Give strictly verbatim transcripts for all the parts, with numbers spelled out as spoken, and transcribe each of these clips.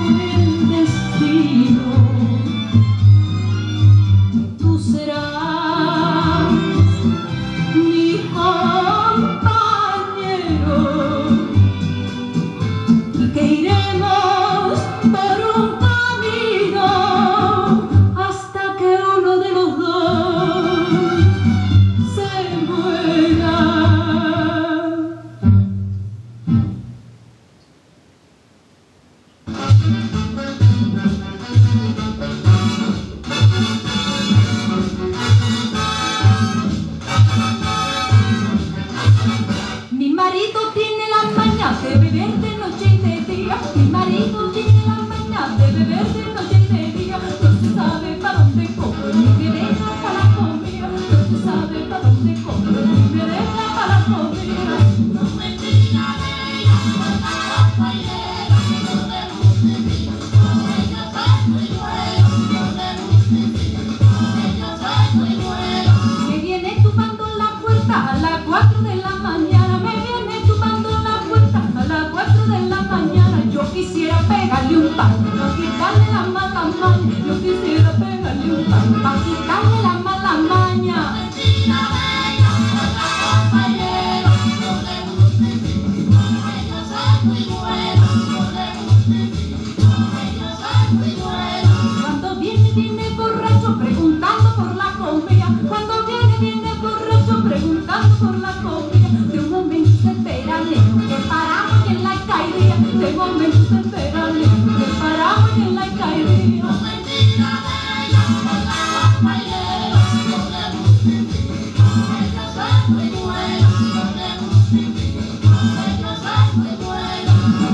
el destino. Tú serás mi compañero y que iremos por un camino hasta que uno de los dos se muera. Mi marido tiene la maña de beber de noche y de día. Mi marido tiene la maña de beber de noche y de día. No se sabe para dónde coge ni me deja para la comida. No se sabe para dónde coge ni me deja para la comida. No me tira de ella, porque la fallera no le justifica. Ella sabe muy bueno, no le justifica. Ella sabe muy bueno. Me viene tumbando la puerta a las cuatro de la mañana. Me viene tumbando la puerta a las cuatro de la mañana. Yo quisiera pegarle un palo para quitarle la mala maña. Yo quisiera pegarle un palo para quitarle la mala maña. Mentira de ella, porque la fallera no le justifica. Ella sabe muy bueno, no le justifica. Ella sabe muy bueno. Cuando viene, viene borracho preguntando por la comida. Cuando viene, viene borracho preguntando por la comida. De un momento se espera lejos que paramos y en la alcaldía. De un momento se espera lejos que paramos y en la alcaldía. No mentira de ella, porque la fallera no le justifica. Ella sabe muy bueno, no le justifica. Ella sabe muy bueno.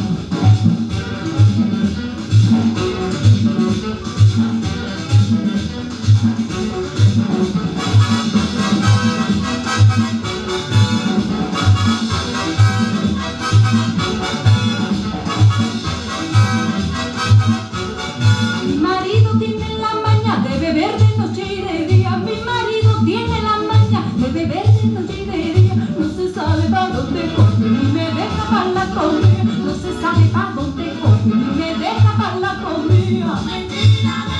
Mi marido tiene la maña de beber de noche y de día. Mi marido tiene la maña de beber de noche y de día. No se sabe para dónde coge ni me deja para la comida. No se sabe para dónde coge ni me deja para la comida. Mentira de